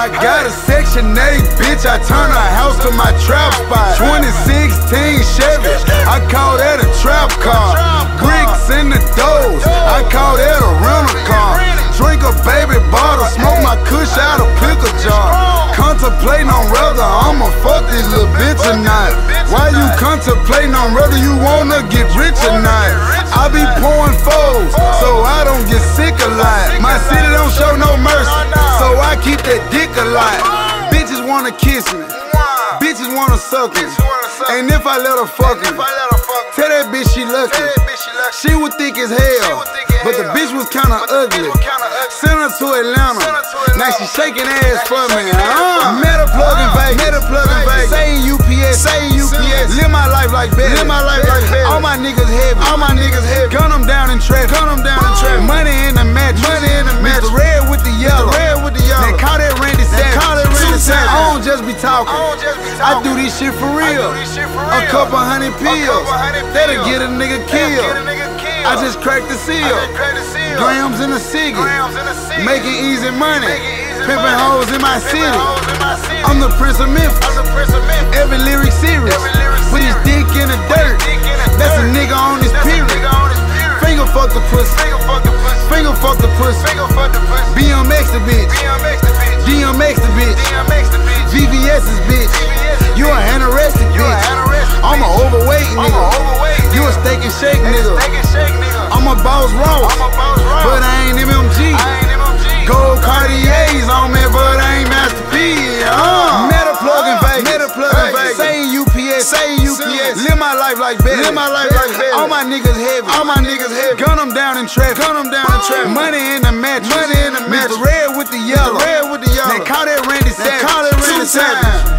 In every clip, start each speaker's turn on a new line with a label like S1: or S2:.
S1: I got a Section 8, bitch, I turn a house to my trap spot. 2016 Chevy, I call that a trap car. Bricks in the doors, I call that a rental car. Drink a baby bottle, smoke my kush out a pickle jar. Contemplating on whether I'ma fuck this little bitch or not. Why you contemplating on whether you wanna get rich or not? I be pouring foes, so I don't get sick a lot. My city don't show no mercy, so I keep that dick a lot. Bitches wanna kiss me, bitches wanna suck me, and if I let her fuck me, tell that bitch she lucky. She was thick as hell, but the bitch was kinda ugly. Sent her to Atlanta, now she shaking ass for me. Met her plug in Vegas, say UPS, live my life like Betty, all my niggas heavy, gun them down in traffic, money in the mattress, Mr. Red with the yellow, they call that Randy Savage. I don't just be talking, I do this shit for real. A couple hundred pills, that'll get a nigga killed. I just cracked the seal, grams in the ciggy, making easy money, pimping hoes in my city. I'm the Prince of Memphis, every lyric serious, put his dick in the dirt, that's a nigga on his period. Finger fuck the pussy, finger fuck the pussy, BMX the bitch, DMX the bitch, VVS's bitch. You an anorexic bitch, I'm an overweight nigga, you a steak and shake nigga. I'm a boss Ross, but I ain't MMG. Gold Cartiers on me, but I ain't Master P. Met a plug in Vegas, say UPS, live my life like Betty, all my niggas heavy, gun them down in traffic, money in the mattress, Mr. Red with the yellow, they call that Randy Savage.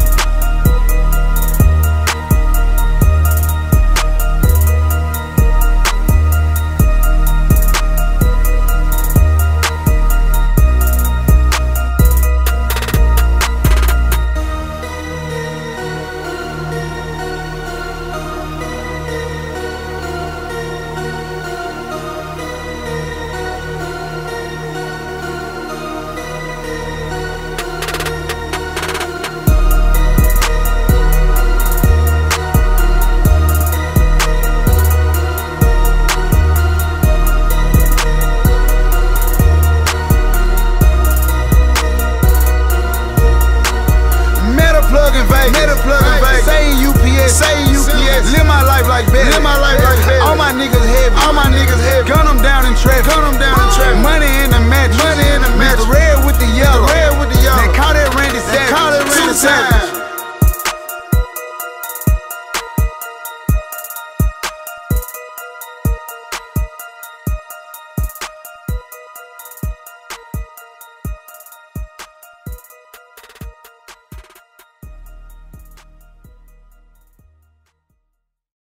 S1: Say UPS, live my life like Betty, all my niggas heavy, gun them down in traffic, money in the